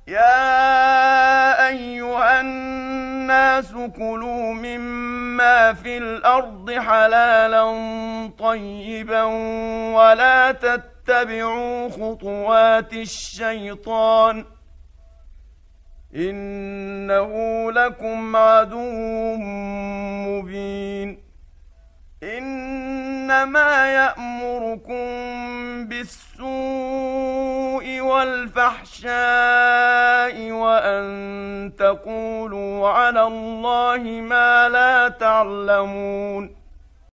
يا أيها الناس كلوا مما في الأرض حلالا طيبا ولا تتبعوا خطوات الشيطان إنه لكم عدو مبين. إنما يأمركم بالسوء والفحشاء وأن تقولوا على الله ما لا تعلمون.